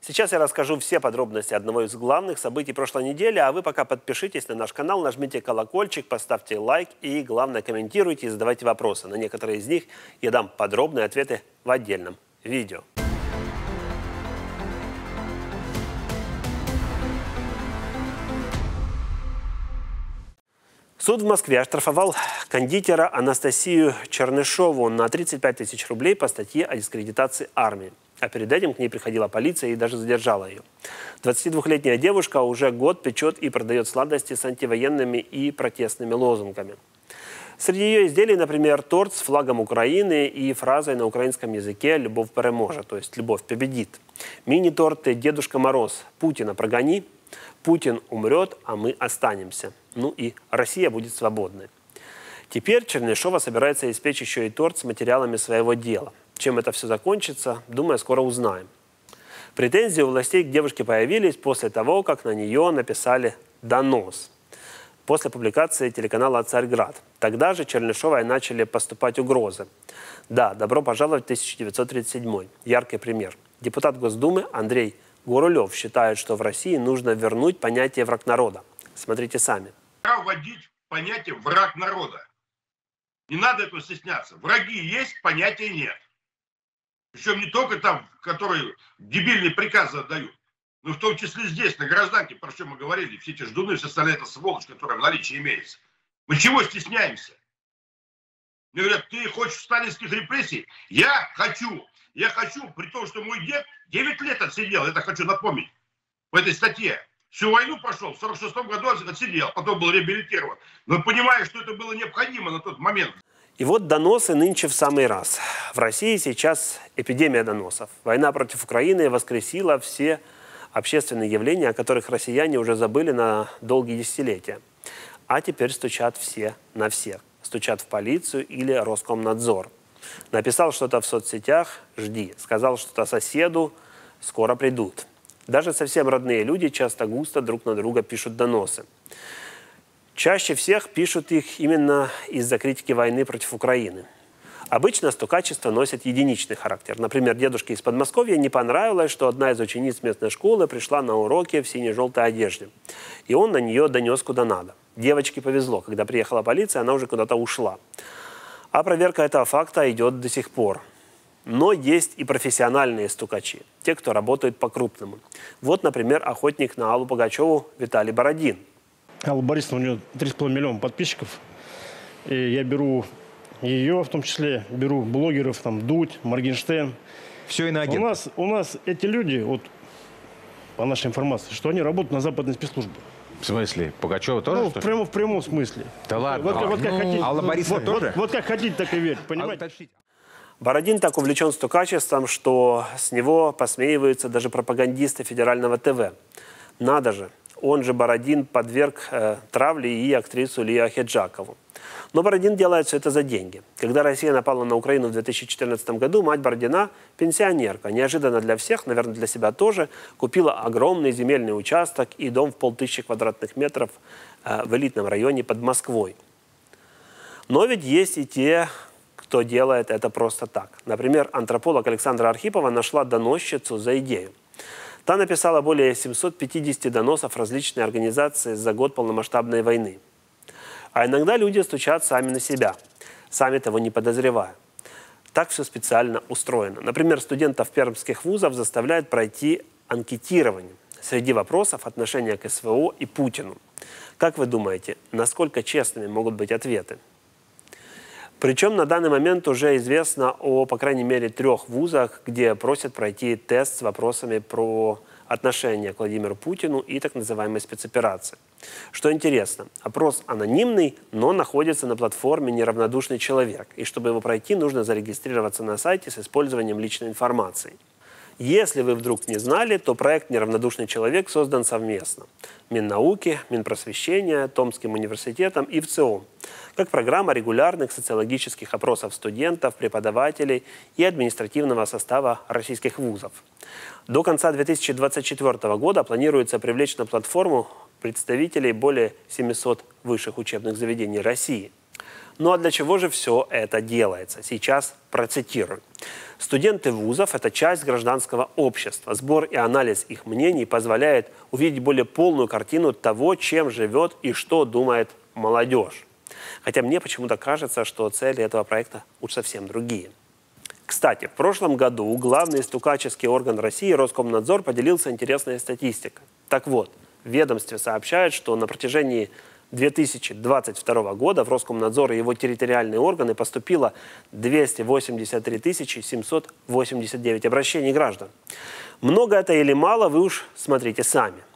Сейчас я расскажу все подробности одного из главных событий прошлой недели, а вы пока подпишитесь на наш канал, нажмите колокольчик, поставьте лайк и, главное, комментируйте и задавайте вопросы. На некоторые из них я дам подробные ответы в отдельном видео. Суд в Москве оштрафовал кондитера Анастасию Чернышову на 35 тысяч рублей по статье о дискредитации армии. А перед этим к ней приходила полиция и даже задержала ее. 22-летняя девушка уже год печет и продает сладости с антивоенными и протестными лозунгами. Среди ее изделий, например, торт с флагом Украины и фразой на украинском языке «Любовь переможе», то есть «Любовь победит». Мини-торты «Дедушка Мороз», «Путина прогони», «Путин умрет, а мы останемся». Ну и «Россия будет свободной». Теперь Чернышова собирается испечь еще и торт с материалами своего дела. Чем это все закончится, думаю, скоро узнаем. Претензии у властей к девушке появились после того, как на нее написали донос. После публикации телеканала «Царьград». Тогда же Чернышовой начали поступать угрозы. Да, добро пожаловать в 1937. Яркий пример. Депутат Госдумы Андрей Гурулев считает, что в России нужно вернуть понятие «враг народа». Смотрите сами. Пора вводить понятие «враг народа». Не надо этого стесняться. Враги есть, понятия нет. Причем не только там, которые дебильные приказы отдают, но в том числе здесь, на гражданке, про что мы говорили, все эти ждуны, все остальные, это сволочь, которая в наличии имеется. Мы чего стесняемся? Мне говорят, ты хочешь сталинских репрессий? Я хочу, при том, что мой дед 9 лет отсидел, это хочу напомнить, в этой статье. Всю войну прошел, в 1946 году отсидел, потом был реабилитирован. Но понимая, что это было необходимо на тот момент. И вот доносы нынче в самый раз. В России сейчас эпидемия доносов. Война против Украины воскресила все общественные явления, о которых россияне уже забыли на долгие десятилетия. А теперь стучат все на всех. Стучат в полицию или Роскомнадзор. Написал что-то в соцсетях – жди. Сказал что-то соседу – скоро придут. Даже совсем родные люди часто густо друг на друга пишут доносы. Чаще всех пишут их именно из-за критики войны против Украины. Обычно стукачество носит единичный характер. Например, дедушке из Подмосковья не понравилось, что одна из учениц местной школы пришла на уроки в сине-желтой одежде. И он на нее донес куда надо. Девочке повезло. Когда приехала полиция, она уже куда-то ушла. А проверка этого факта идет до сих пор. Но есть и профессиональные стукачи. Те, кто работают по-крупному. Вот, например, охотник на Аллу Пугачеву Виталий Бородин. Алла Борисовна, у нее 3,5 миллиона подписчиков. И я беру ее, в том числе, беру блогеров, там, Дудь, Моргенштерн. Все иноагенты. У нас эти люди, вот, по нашей информации, что они работают на западной спецслужбе. В смысле? Пугачева тоже? В прямом смысле. Да ладно. Вот как хотите. Алла Борисовна тоже? Вот как хотите, так и верьте, понимаете? Бородин так увлечен стукачеством, что с него посмеиваются даже пропагандисты федерального ТВ. Надо же. Он же, Бородин, подверг травле и актрису Лию Ахеджакову. Но Бородин делает все это за деньги. Когда Россия напала на Украину в 2014 году, мать Бородина, пенсионерка, неожиданно для всех, наверное, для себя тоже, купила огромный земельный участок и дом в 1500 квадратных метров в элитном районе под Москвой. Но ведь есть и те, кто делает это просто так. Например, антрополог Александра Архипова нашла доносчицу за идею. Та написала более 750 доносов различные организации за год полномасштабной войны. А иногда люди стучат сами на себя, сами того не подозревая. Так все специально устроено. Например, студентов пермских вузов заставляют пройти анкетирование. Среди вопросов отношения к СВО и Путину. Как вы думаете, насколько честными могут быть ответы? Причем на данный момент уже известно о, по крайней мере, 3 вузах, где просят пройти тест с вопросами про отношение к Владимиру Путину и так называемой спецоперации. Что интересно, опрос анонимный, но находится на платформе «Неравнодушный человек». И чтобы его пройти, нужно зарегистрироваться на сайте с использованием личной информации. Если вы вдруг не знали, то проект «Неравнодушный человек» создан совместно. Миннауки, Минпросвещения, Томским университетом и ВЦИОМ. Как программа регулярных социологических опросов студентов, преподавателей и административного состава российских вузов. До конца 2024 года планируется привлечь на платформу представителей более 700 высших учебных заведений России. Ну а для чего же все это делается? Сейчас процитирую. Студенты вузов – это часть гражданского общества. Сбор и анализ их мнений позволяет увидеть более полную картину того, чем живет и что думает молодежь. Хотя мне почему-то кажется, что цели этого проекта уж совсем другие. Кстати, в прошлом году главный стукаческий орган России Роскомнадзор поделился интересной статистикой. Так вот, в ведомстве сообщают, что на протяжении 2022 года в Роскомнадзор и его территориальные органы поступило 283 789 обращений граждан. Много это или мало, вы уж смотрите сами.